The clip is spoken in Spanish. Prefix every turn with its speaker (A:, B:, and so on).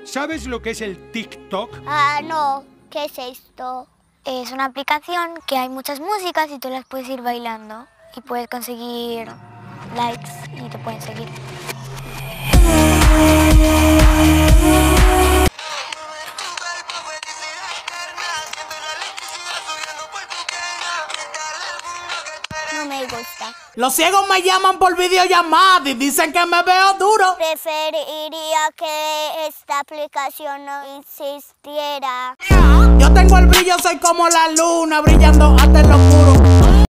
A: ¿Sabes lo que es el TikTok?
B: Ah, no. ¿Qué es esto?
C: Es una aplicación que hay muchas músicas y tú las puedes ir bailando y puedes conseguir likes y te pueden seguir.
B: No me gusta.
D: Los ciegos me llaman por videollamada y dicen que me veo duro.
B: Preferiría que esta aplicación no existiera.
D: Yo tengo el brillo, soy como la luna, brillando hasta en lo oscuro.